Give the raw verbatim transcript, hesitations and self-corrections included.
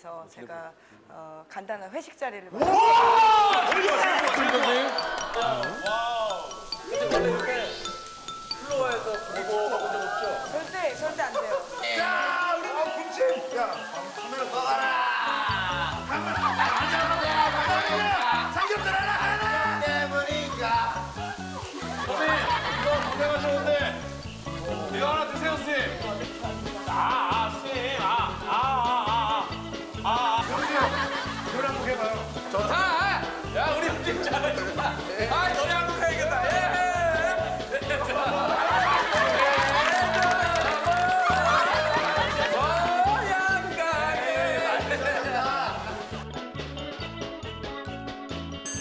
위해서 제가 어, 간단한 회식 자리를 와! 되게 좋아. 와우. 근데 원래 이렇게 플로어에서 보고